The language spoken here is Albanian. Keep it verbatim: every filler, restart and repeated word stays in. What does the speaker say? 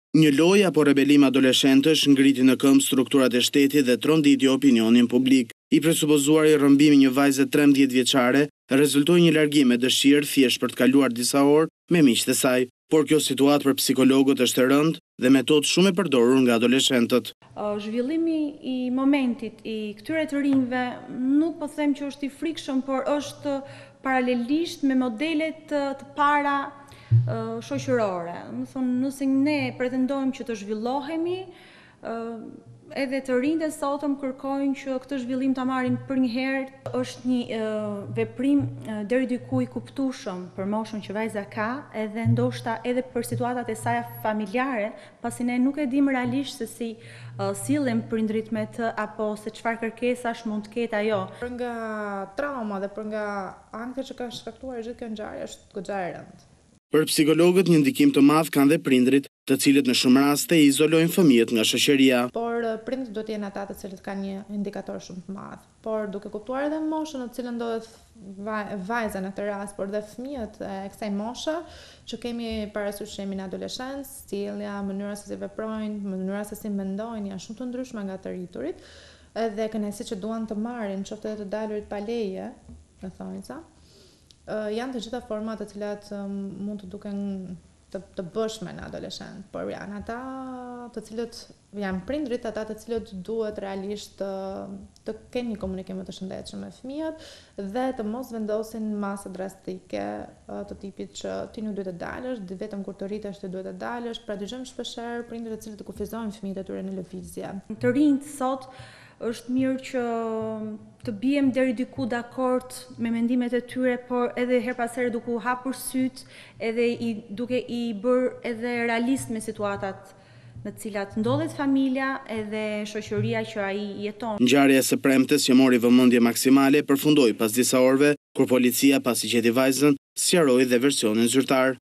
Një lojë apo rebelim adoleshentësh ngriti në këmbë strukturat e shtetit dhe tronditi opinionin publik. I presupozuar i rrëmbimi një vajze trembëdhjetë vjeçare rezultoi një largim me dëshirë thjesht për të kaluar disa orë me miqtë e saj, por kjo situatë për psikologët është e rëndë dhe metodë shumë e përdorur nga adoleshentët. Zhvillimi i momentit i këtyre të rinjve nuk po them që është i frikshëm, por është paralelisht me modelet të para shoqërore. Më thonë, nëse ne pretendojmë që të zhvillohemi, edhe të rinjt e sotëm kërkojnë që këtë zhvillim ta marrin për një herë. Është një veprim deri diku i kuptueshëm për moshën që vajza ka, edhe ndoshta edhe për situatat e saj familjare, pasi ne nuk e dim realisht se si sillen prindrit me të, apo se çfarë kërkesash mund të ketë ajo. Për nga trauma dhe për nga ankthjet që ka shkaktuar gjithë kjo ngjarje është goxha e rëndë. Për psikologët një ndikim të madh kanë dhe prindrit, të cilët në shumë raste i izolojnë fëmijët nga shoqëria. Por prindrit duhet të jenë ata të cilët kanë një indikator shumë të madh. Por duke kuptuar edhe moshën në të cilën ndodhet vajza në këtë rast, por dhe fëmijët e kësaj moshe, që kemi parasysh që jemi në adoleshencë, sjellja, mënyra se si veprojnë, mënyra se si mendojnë janë shumë të ndryshme nga të rriturit, edhe kënaqësitë që duan të marrin, qoftë edhe të dalurit pa leje, në thonjza. Uh, janë të gjitha format të cilat um, mund të duken të, të bëshme në adoleshent, por janë ata të cilët janë prindrit, ata të cilët duhet realisht të, të kenë një komunikim të shëndetshëm me fëmijët dhe të mos vendosin masa drastike uh, të tipit që ti nuk duhet të dalësh, dhe vetëm kur të rritesh ti duhet të dalësh. Pra dëgjojmë shpeshherë prindrit të cilët të kufizojnë fëmijët e tyre në lëvizje. Të rinjt sot është mirë që të bijem deri diku dakord me mendimet e tyre, por edhe her pas here duke u hapur syt, edhe i, duke i bërë edhe realist me situatat në të cilat ndodhet familja edhe shoqëria që ai jeton. Ngjarja së premtes që mori vëmendje maksimale përfundoi pas disa orëve kur policia pasi gjeti vajzën sqaroi dhe versionin zyrtar.